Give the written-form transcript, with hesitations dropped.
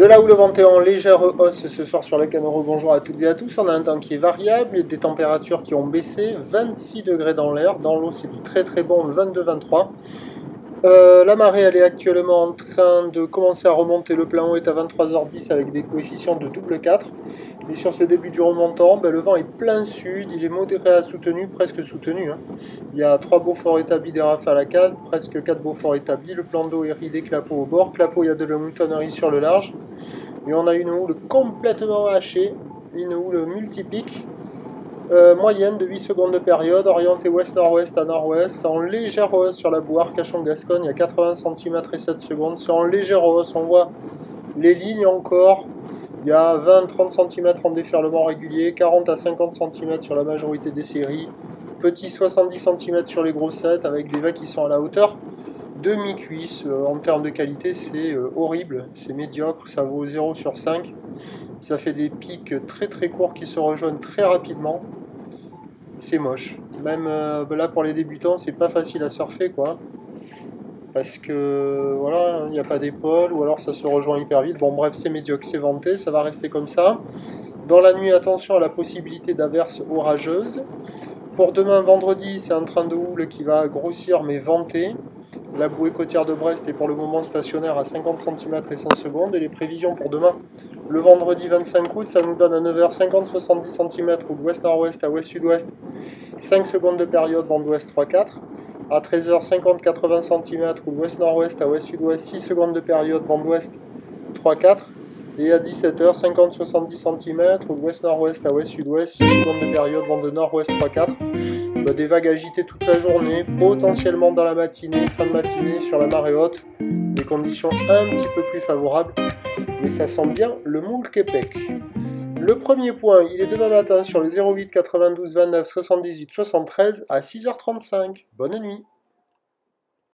De là où le vent est en légère hausse ce soir sur la canne, bonjour à toutes et à tous, on a un temps qui est variable, des températures qui ont baissé, 26 degrés dans l'air, dans l'eau c'est du très très bon 22-23. La marée elle est actuellement en train de commencer à remonter, le plan haut est à 23h10 avec des coefficients de double 4. Et sur ce début du remontant, le vent est plein sud, il est modéré à soutenu, presque soutenu. Il y a 3 Beaufort établis, des rafales à 4, presque 4 Beaufort établis, le plan d'eau est ridé, clapot au bord, clapot il y a de la moutonnerie sur le large. Et on a une houle complètement hachée, une houle multipique, moyenne de 8 secondes de période, orientée ouest-nord-ouest à nord-ouest, en légère hausse sur la boue Arcachon-Gascogne à 80 cm et 7 secondes. C'est en légère hausse, on voit les lignes encore, il y a 20-30 cm en déferlement régulier, 40 à 50 cm sur la majorité des séries, petit 70 cm sur les grossettes avec des vagues qui sont à la hauteur demi-cuisse. En termes de qualité, c'est horrible, c'est médiocre, ça vaut 0 sur 5. Ça fait des pics très très courts qui se rejoignent très rapidement. C'est moche. Même là pour les débutants, c'est pas facile à surfer quoi. Parce que voilà, il n'y a pas d'épaule ou alors ça se rejoint hyper vite. Bon bref, c'est médiocre, c'est venté, ça va rester comme ça. Dans la nuit, attention à la possibilité d'averses orageuses. Pour demain vendredi, c'est un train de houle qui va grossir mais vanter. La bouée côtière de Brest est pour le moment stationnaire à 50 cm et 100 secondes. Et les prévisions pour demain, le vendredi 25 août, ça nous donne à 9h 50-70 cm ou d'ouest-nord-ouest à ouest-sud-ouest, 5 secondes de période, vent d'ouest 3-4. À 13h 50-80 cm ou d'ouest-nord-ouest à ouest-sud-ouest, 6 secondes de période, vent d'ouest 3-4. Et à 17h 50-70 cm ou d'ouest-nord-ouest à ouest-sud-ouest, 6 secondes de période, vent de nord-ouest 3-4. Des vagues agitées toute la journée, potentiellement dans la matinée, fin de matinée sur la marée haute, des conditions un petit peu plus favorables, mais ça sent bien le moule Québec. Le premier point, il est demain matin sur le 08 92 29 78 73 à 6h35. Bonne nuit.